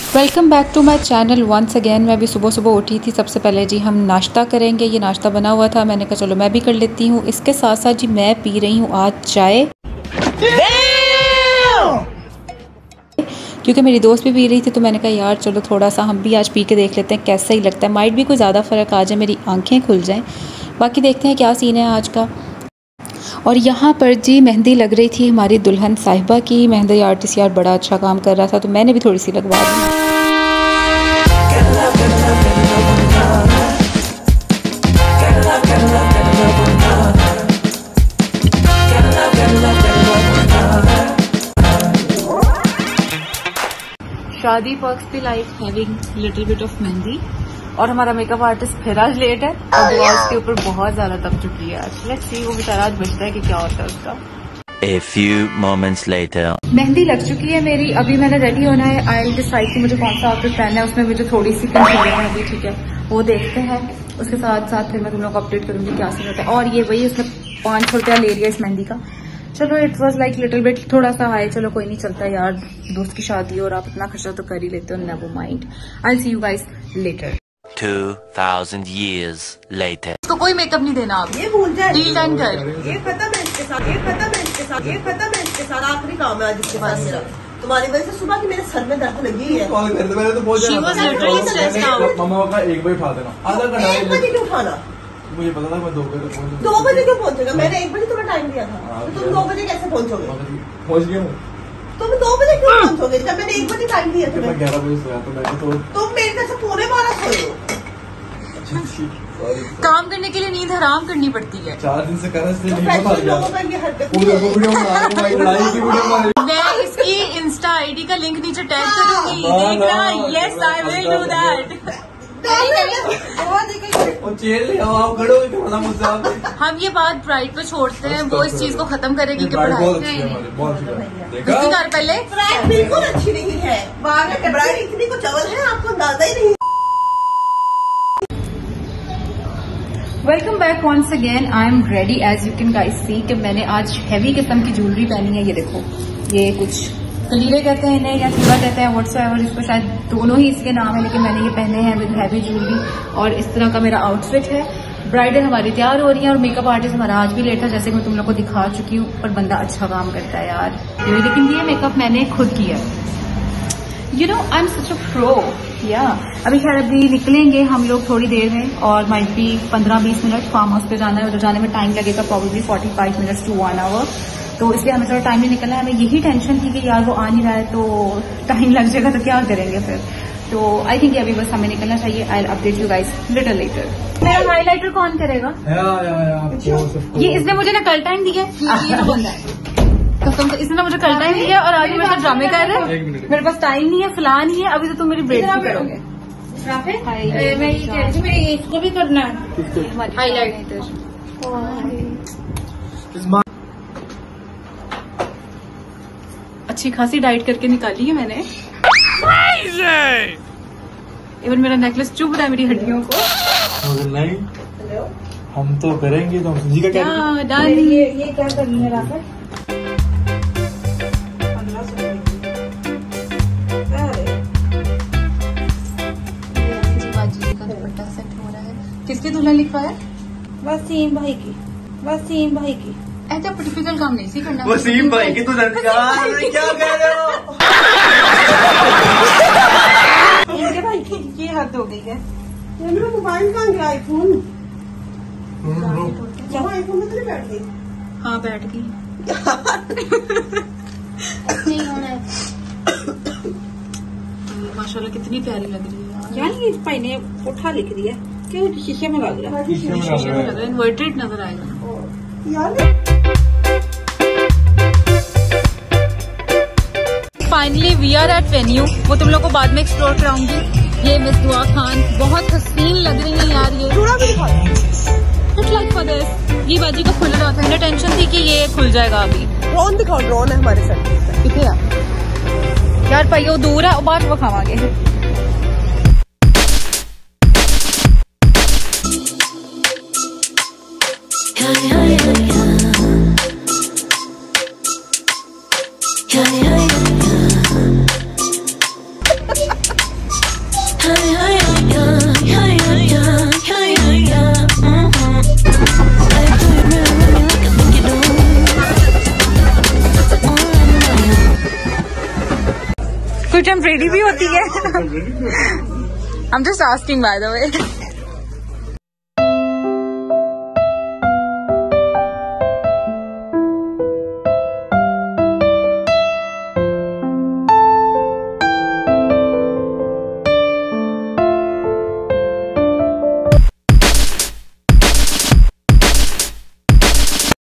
Welcome back to my channel once again. मैं अभी सुबह सुबह उठी थी। सबसे पहले जी हम नाश्ता करेंगे। ये नाश्ता बना हुआ था, मैंने कहा चलो मैं भी कर लेती हूँ। इसके साथ साथ जी मैं पी रही हूँ आज चाय, क्योंकि मेरी दोस्त भी पी रही थी। तो मैंने कहा यार चलो थोड़ा सा हम भी आज पी के देख लेते हैं कैसा ही लगता है। माइट भी कोई ज़्यादा फ़र्क आ जाए, मेरी आंखें खुल जाएँ। बाकी देखते हैं क्या सीन है आज का। और यहाँ पर जी मेहंदी लग रही थी हमारी दुल्हन साहिबा की। मेहंदी आर्टिस्ट यार बड़ा अच्छा काम कर रहा था, तो मैंने भी थोड़ी सी लगवा दी। शादी पर्क्स भी like having little bit of mehndi. और हमारा मेकअप आर्टिस्ट फिर आज लेट है और वो उसके ऊपर बहुत ज्यादा तप चुकी है आज। लेट्स सी वो बेचारा आज बचता है कि क्या होता है उसका। A few moments later. Mehndi लग चुकी है मेरी। अभी मैंने रेडी होना है। आई डिसाइड कि मुझे कौन सा आउटफिट पहनना है। उसमें मुझे थोड़ी सी कंफ्यूजन है अभी, ठीक है वो देखते हैं। उसके साथ साथ फिर मैं तुम लोग को अपडेट करूंगी क्या सीन होता है। और ये वही उसमें 500 रुपया ले लिया इस मेहंदी का। चलो it was like little bit थोड़ा सा हाई। चलो कोई नहीं, चलता है यार, दोस्त की शादी और आप इतना खर्चा तो कर ही लेते हो। Never mind, I will see you guys later. 2000 years later. इसको कोई मेकअप नहीं देना आप, ये भूल जाए। डील डन कर। ये खत्म है इसके साथ, ये खत्म है इसके साथ, ये खत्म है इसके साथ। आखिरी काम है आज इसके पास मेरा। तुम्हारी वजह से सुबह की मेरे सर में दर्द लगी है। She was literally stressed out. मम्मा का 1 बजे उठा देना, आधा घंटा 1 बजे क्यों उठाना? मुझे पता था मैं 2 बजे पहुंच 2 बजे क्यों पहुंचेगा? मैंने 1 बजे तुम्हें टाइम दिया था, तो तुम 2 बजे कैसे पहुंचोगे? पहुंच गया हूँ। तुम 2 बजे क्यों पहुंचोगे जब मैंने 1 बजे टाइम दिया मैं तुम्हें? 11 बजे सोया तो मैंने तो तुम मेरे घर से 12:15 सोए हो। काम करने के लिए नींद हराम करनी पड़ती है। 4 दिन से कर रहे इसलिए नहीं पता प्रोफेशनल गया। लोगों पर ये हरकत पूरे को वीडियो बना रही हूँ, लड़ाई की वीडियो बना रही हूँ। मैं इसकी इंस्टा आईडी का लिंक नीचे टैग करूंगी, देखना। Yes I will do that. और चेयर ले आओ, आप खड़े हो थोड़ा मुझसे आप। हम ये बात ब्राइड पे छोड़ते हैं, वो इस चीज को खत्म करेगी कि बहुत पढ़ाई अच्छी है हमारी, बहुत अच्छी है। कुछ देखा कर पहले। ब्राइड बिल्कुल अच्छी नहीं है। ब्राइड इतनी कुछ अवल है आपको अंदाजा ही नहीं। Welcome back once again. I am ready as you can guys see कि मैंने आज हैवी किस्म की ज्वेलरी पहनी है। ये देखो, ये कुछ कलीरे कहते हैं इन्हें या चूड़ा कहते हैं, व्हाट्सएवर, इसको शायद दोनों ही इसके नाम है, लेकिन मैंने ये पहने हैं विद हैवी ज्वेलरी। और इस तरह का मेरा आउटफिट है। ब्राइडल हमारी तैयार हो रही है और मेकअप आर्टिस्ट हमारा आज भी लेट है, जैसे मैं तुम लोग को दिखा चुकी हूँ। पर बंदा अच्छा काम करता है यार। लेकिन ये मेकअप मैंने खुद किया। You know I am such a pro. या अभी खैर अभी निकलेंगे हम लोग थोड़ी देर में, और माइट भी 15-20 मिनट फार्म हाउस पे जाना है। उधर जाने में टाइम लगेगा प्रॉब्लली 45 मिनट्स टू 1 आवर। तो इसलिए हमें थोड़ा टाइम नहीं निकलना है। हमें यही टेंशन थी कि यार वो आ नहीं रहा है तो टाइम लग जाएगा तो क्या करेंगे फिर। तो आई थिंक अभी बस हमें निकलना चाहिए। I will update you guys little later. मेरा हाईलाइटर कौन करेगा? ये इसने मुझे ना कल टाइम दिया है। कसम से इसने ना मुझे कल टाइम दिया और आज मेरे साथ ड्रामे कर रहे हैं। मेरे पास टाइम नहीं है, फलां नहीं है। अभी तो तुम मेरी ब्रेड भी करोगे। मैं ये कह रही थी मेरे इसको भी करना है हाईलाइटर। अच्छी खासी डाइट करके निकाली है मैंने। इवन मेरा नेकलेस चुभ रहा है मेरी हड्डियों को। नहीं हम तो करेंगे, तो जी का क्या ये क्या करनी है राफत? किसकी दुल्हन लिखवाया? वसीम भाई की, वसीम भाई की। ऐसा डिफिकल्ट काम नहीं सी करना। वसीम भाई की दुल्हन क्या कह रहे हो? इनके भाई की हद हो गई है। मेरा मोबाइल कहाँ गया? आईफोन यहाँ आईफोन में तो नहीं बैठ गई? हाँ बैठ गई। नहीं होना है। माशाल्लाह कितनी प्यारी लग रही है यार। ये भाई ने पुट्ठा लिख दिया, क्यों शीशे में लग रहा है? शीशे में लग रहा है। इन्वर्टेड नजर आएगा यार। Finally we are at venue. वो तुम लोग को बाद में एक्सप्लोर कराऊंगी। ये मिस दुआ खान बहुत हसीन लग रही है यार। ये थोड़ा भी दिखाओ। It's like for this. ये बाजी का खुल रहा था, मैंने टेंशन थी कि ये खुल जाएगा अभी। ड्रोन दिखाओ, ड्रोन है हमारे साथ। कितने यार भाई वो दूर है, बाहर वो खावांगे। कुछ टेम्परेरी भी होती है। I'm just asking by the way.